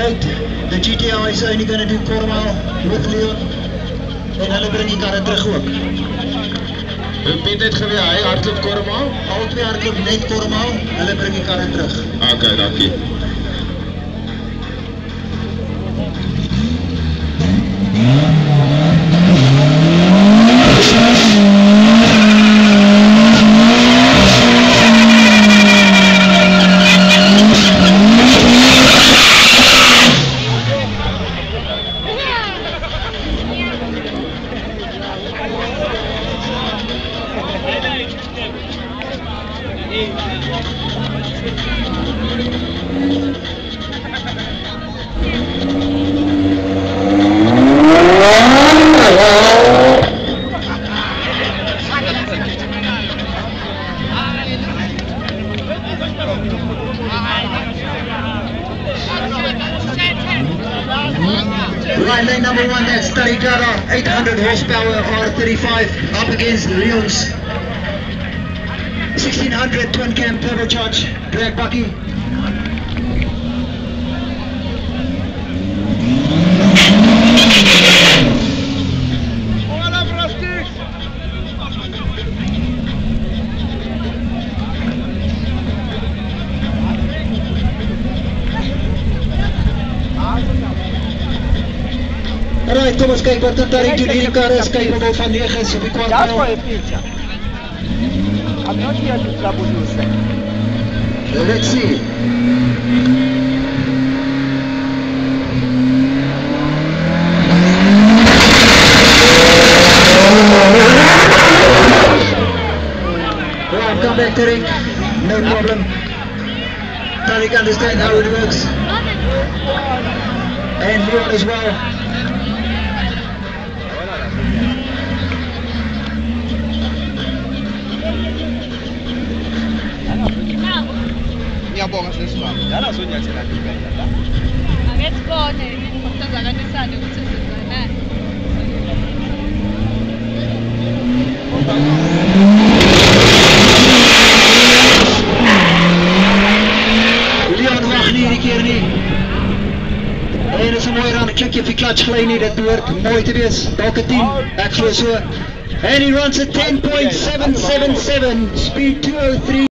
note, the GTR is only going to do quarter mile with Leon. En hulle bring die karre terug ook. Piet het geweer, hy hardloop quarter mile? Al twee hardloop net quarter mile, hulle bring die karre terug. Okay, dankie. Right lane number 1, that's Tarigara, 800 horsepower R35 up against Leon's 1600 twin cam turbocharged drag bucky. Alright, kom ons kyk wat dit daar doen. Hierdie kar is capable van 9 op die kwart That's mile. for a picture. I'm not here to trouble you, sir. Let's see. Alright, come back Tariq. No problem. Tariq understands how it works. And Leon as well. Ngiyabonga sesibaba. Lana sonyathela ngibeka la. Ake sibone umntazana kaNissan ukuthi senzanani. Leon wag nie hierdie keer nie. En is 'n mooi run, klik jy op die clutch gly nie, dit behoort mooi te wees. Dalk 'n 10, ek glo so. And he runs at 10.777, speed 203.